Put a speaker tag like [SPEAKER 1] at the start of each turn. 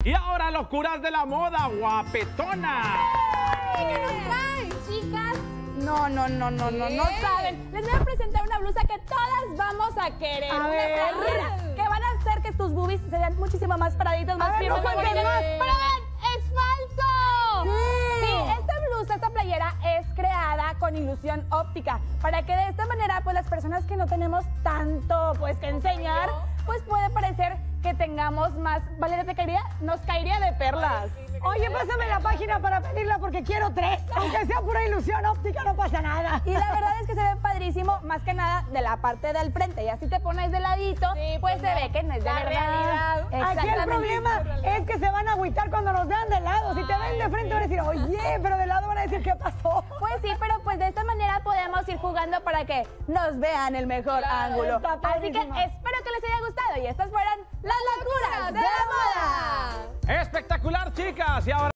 [SPEAKER 1] Y ahora locuras de la moda, guapetona.
[SPEAKER 2] ¿Qué nos traen, chicas?
[SPEAKER 3] No saben. Les voy a presentar una blusa que todas vamos a querer.
[SPEAKER 2] A ver.
[SPEAKER 3] Playera que van a hacer que tus boobies se vean muchísimo más paraditas, más firmes.
[SPEAKER 2] no cuentes más.
[SPEAKER 3] ¡Pero ven! ¡Es falso! Sí, esta blusa, esta playera es creada con ilusión óptica para que de esta manera, pues las personas que no tenemos tanto, pues que enseñar, pues puede parecer que tengamos más. Valeria, nos caería de perlas.
[SPEAKER 2] Oye, pásame la página para pedirla porque quiero 3. Aunque sea pura ilusión óptica, no pasa nada.
[SPEAKER 3] Y la verdad es que se ve padrísimo, más que nada de la parte del frente. Y así te pones de ladito, pues se ve que no es de
[SPEAKER 2] la
[SPEAKER 3] verdad.
[SPEAKER 2] realidad. Aquí el problema es que se van a agüitar cuando nos vean de lado. Si te ven de frente van a decir, oye, pero de lado van a decir, ¿qué pasó?
[SPEAKER 3] Pues sí, pero pues de esta manera podemos ir jugando para que nos vean el mejor ángulo. Así que espero que les haya gustado y estas fueron las locuras de la moda.
[SPEAKER 1] Espectacular, chicas. Y ahora